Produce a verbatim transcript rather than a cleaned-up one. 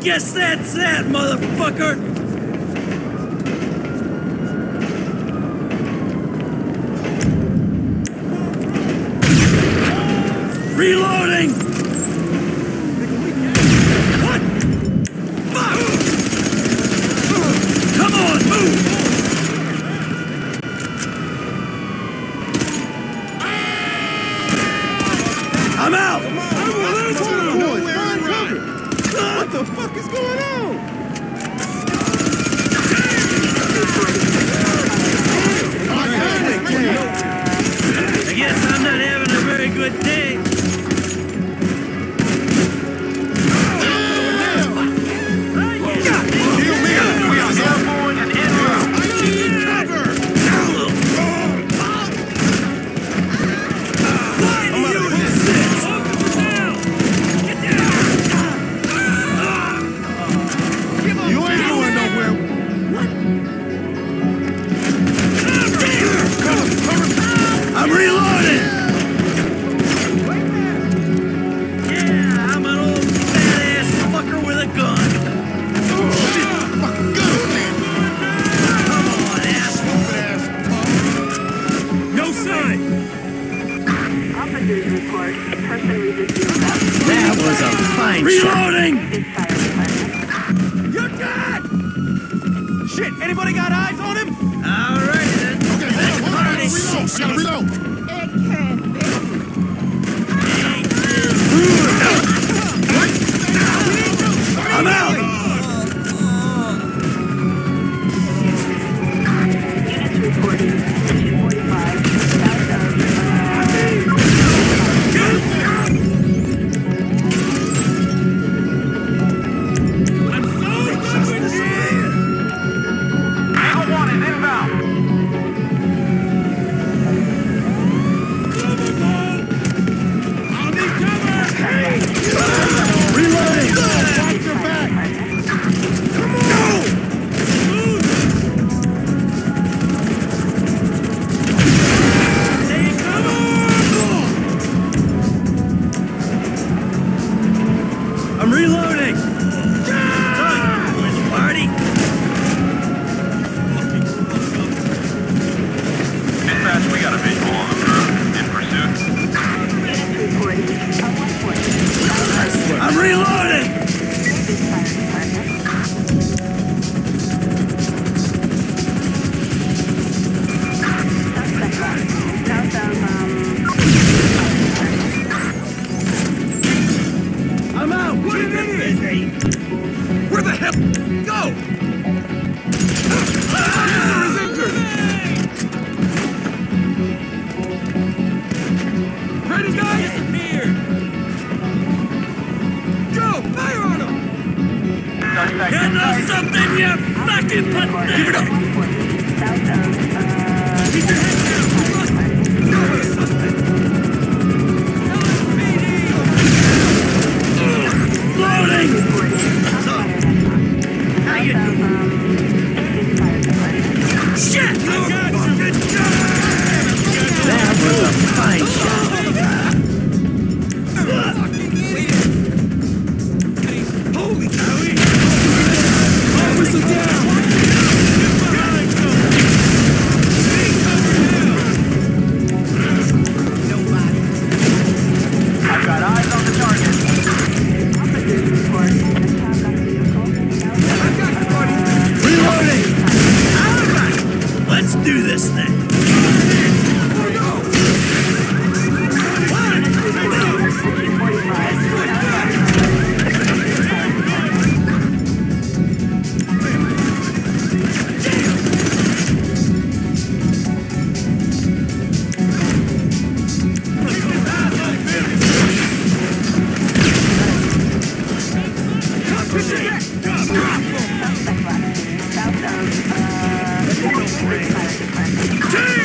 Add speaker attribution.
Speaker 1: guess that's that, motherfucker! Reloading! What? Fuck! Come on, move! I'm out!
Speaker 2: What the fuck is going on?
Speaker 1: I guess I'm not having a very good day. I'm reloading! Yeah, I'm an old badass fucker with a gun.
Speaker 2: Oh, shit, fucking gun, man.
Speaker 1: Come on, asshole. No sign.
Speaker 3: Officers report a person resisting arrest.
Speaker 1: That was a fine reloading.
Speaker 2: You're dead! Shit, anybody got eyes on him?
Speaker 1: All right then.
Speaker 2: Okay, hold on, hold on. Reload, gotta reload.
Speaker 3: It can't be.
Speaker 1: I'm out!
Speaker 3: Units reporting two forty-five south of,
Speaker 2: Eagle one is inbound. I'll need cover! Hey!
Speaker 1: Reloading!
Speaker 2: Watch your back! Come on! Go!
Speaker 1: Hey, come on! I'm reloading! Done! Let's party!
Speaker 4: Dispatch, we got a visual on the road. In pursuit.
Speaker 3: units reporting a one forty south of
Speaker 1: I'm reloading!
Speaker 3: Fire Department. Suspect lost. South of, um,
Speaker 1: I'm out! What an idiot!
Speaker 2: Where the hell? Go! User is injured! Ready, guys?
Speaker 1: Disappeared!
Speaker 2: Go! Fire on him!
Speaker 4: Suspect
Speaker 1: You know something, you fucking pathetic!
Speaker 3: Give it up! South of, uh,
Speaker 1: Keep your head down! Loading! How you doing? Shit! I got fucking that was a fine shot. Holy cow! Officer down!
Speaker 4: I've got eyes on the target.
Speaker 1: Reloading! Alright! Let's do this thing!
Speaker 3: South of, uh, Fire Department.